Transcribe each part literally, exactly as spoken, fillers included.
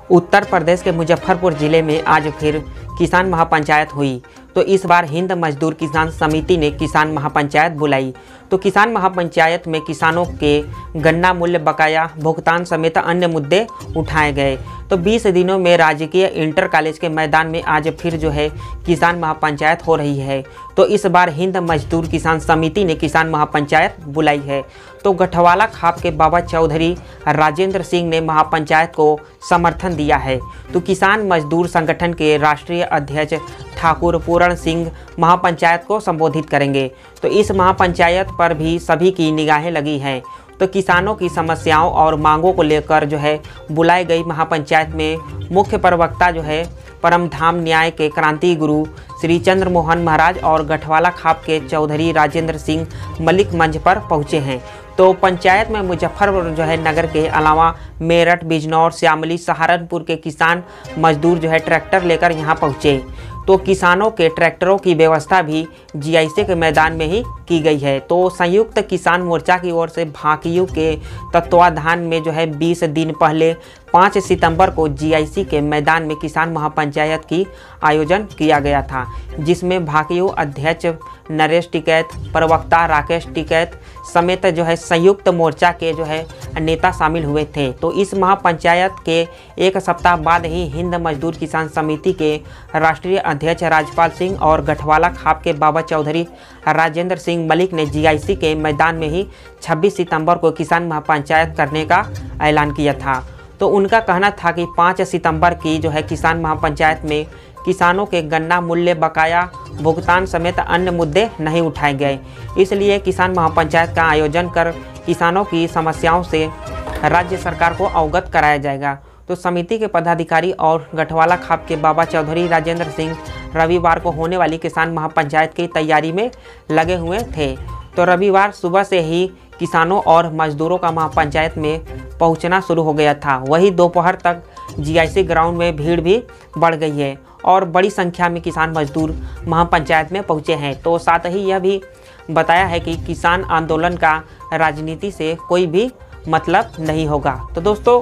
उत्तर प्रदेश के मुजफ्फरपुर जिले में आज फिर किसान महापंचायत हुई। तो इस बार हिंद मजदूर किसान समिति ने किसान महापंचायत बुलाई। तो किसान महापंचायत में किसानों के गन्ना मूल्य बकाया भुगतान समेत अन्य मुद्दे उठाए गए। तो बीस दिनों में राजकीय इंटर कॉलेज के मैदान में आज फिर जो है किसान महापंचायत हो रही है। तो इस बार हिंद मजदूर किसान समिति ने किसान महापंचायत बुलाई है। तो गठवाला खाप के बाबा चौधरी राजेंद्र सिंह ने महापंचायत को समर्थन दिया है। तो किसान मजदूर संगठन के राष्ट्रीय अध्यक्ष ठाकुर पूरण सिंह महापंचायत को संबोधित करेंगे। तो इस महापंचायत पर भी सभी की निगाहें लगी हैं। तो किसानों की समस्याओं और मांगों को लेकर जो है बुलाई गई महापंचायत में मुख्य प्रवक्ता जो है परमधाम न्याय के क्रांति गुरु श्री चंद्र मोहन महाराज और गठवाला खाप के चौधरी राजेंद्र सिंह मलिक मंच पर पहुंचे हैं। तो पंचायत में मुजफ्फरपुर जो है नगर के अलावा मेरठ, बिजनौर, श्यामली, सहारनपुर के किसान मजदूर जो है ट्रैक्टर लेकर यहां पहुंचे। तो किसानों के ट्रैक्टरों की व्यवस्था भी जीआईसी के मैदान में ही की गई है। तो संयुक्त किसान मोर्चा की ओर से भाकियू के तत्वाधान में जो है बीस दिन पहले पाँच सितंबर को जीआईसी के मैदान में किसान महापंचायत की आयोजन किया गया था, जिसमें भाकियू अध्यक्ष नरेश टिकैत, प्रवक्ता राकेश टिकैत समेत जो है संयुक्त मोर्चा के जो है नेता शामिल हुए थे। तो इस महापंचायत के एक सप्ताह बाद ही हिंद मजदूर किसान समिति के राष्ट्रीय अध्यक्ष राजपाल सिंह और गठवाला खाप के बाबा चौधरी राजेंद्र सिंह मलिक ने जीआईसी के मैदान में ही छब्बीस सितंबर को किसान महापंचायत करने का ऐलान किया था। तो उनका कहना था कि पाँच सितंबर की जो है किसान महापंचायत में किसानों के गन्ना मूल्य बकाया भुगतान समेत अन्य मुद्दे नहीं उठाए गए, इसलिए किसान महापंचायत का आयोजन कर किसानों की समस्याओं से राज्य सरकार को अवगत कराया जाएगा। तो समिति के पदाधिकारी और गठवाला खाप के बाबा चौधरी राजेंद्र सिंह रविवार को होने वाली किसान महापंचायत की तैयारी में लगे हुए थे। तो रविवार सुबह से ही किसानों और मजदूरों का महापंचायत में पहुंचना शुरू हो गया था। वही दोपहर तक जीआईसी ग्राउंड में भीड़ भी बढ़ गई है और बड़ी संख्या में किसान मजदूर महापंचायत में पहुंचे हैं। तो साथ ही यह भी बताया है कि किसान आंदोलन का राजनीति से कोई भी मतलब नहीं होगा। तो दोस्तों,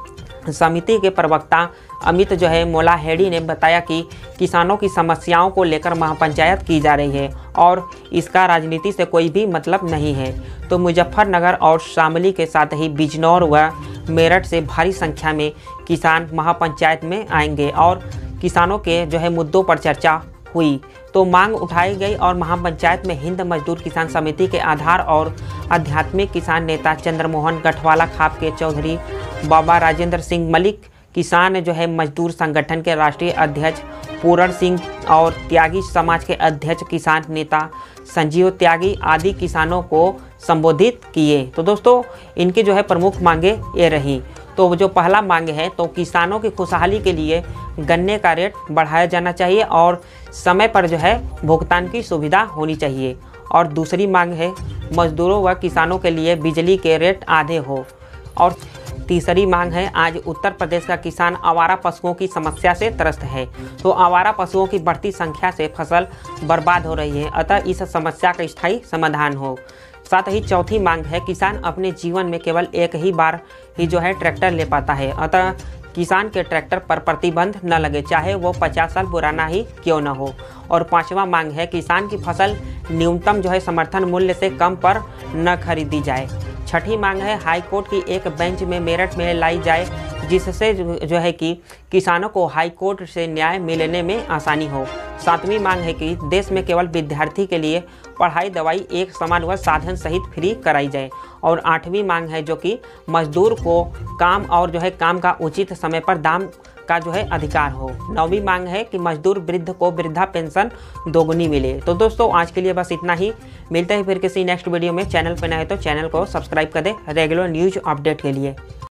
समिति के प्रवक्ता अमित जो है मोलाहेड़ी ने बताया कि किसानों की समस्याओं को लेकर महापंचायत की जा रही है और इसका राजनीति से कोई भी मतलब नहीं है। तो मुजफ्फरनगर और शामली के साथ ही बिजनौर व मेरठ से भारी संख्या में किसान महापंचायत में आएंगे और किसानों के जो है मुद्दों पर चर्चा हुई। तो मांग उठाई गई और महापंचायत में हिंद मजदूर किसान समिति के आधार और आध्यात्मिक किसान नेता चंद्रमोहन गठवाला खाप के चौधरी बाबा राजेंद्र सिंह मलिक, किसान जो है मजदूर संगठन के राष्ट्रीय अध्यक्ष पूरण सिंह और त्यागी समाज के अध्यक्ष किसान नेता संजीव त्यागी आदि किसानों को संबोधित किए। तो दोस्तों, इनकी जो है प्रमुख मांगे ये रही। तो जो पहला मांग है, तो किसानों की खुशहाली के लिए गन्ने का रेट बढ़ाया जाना चाहिए और समय पर जो है भुगतान की सुविधा होनी चाहिए। और दूसरी मांग है मजदूरों व किसानों के लिए बिजली के रेट आधे हो। और तीसरी मांग है, आज उत्तर प्रदेश का किसान आवारा पशुओं की समस्या से त्रस्त है। तो आवारा पशुओं की बढ़ती संख्या से फसल बर्बाद हो रही है, अतः इस समस्या का स्थायी समाधान हो। साथ ही चौथी मांग है, किसान अपने जीवन में केवल एक ही बार ही जो है ट्रैक्टर ले पाता है, अतः किसान के ट्रैक्टर पर प्रतिबंध न लगे, चाहे वो पचास साल पुराना ही क्यों न हो। और पांचवा मांग है, किसान की फसल न्यूनतम जो है समर्थन मूल्य से कम पर न खरीदी जाए। छठी मांग है, हाई कोर्ट की एक बेंच में मेरठ में लाई जाए, जिससे जो है कि किसानों को हाई कोर्ट से न्याय मिलने में आसानी हो। सातवीं मांग है कि देश में केवल विद्यार्थी के लिए पढ़ाई दवाई एक समान व साधन सहित फ्री कराई जाए। और आठवीं मांग है जो कि मजदूर को काम और जो है काम का उचित समय पर दाम का जो है अधिकार हो। नौवीं मांग है कि मजदूर वृद्ध को वृद्धा पेंशन दोगुनी मिले। तो दोस्तों, आज के लिए बस इतना ही। मिलते हैं फिर किसी नेक्स्ट वीडियो में। चैनल पर नए तो चैनल को सब्सक्राइब कर दें रेगुलर न्यूज अपडेट के लिए।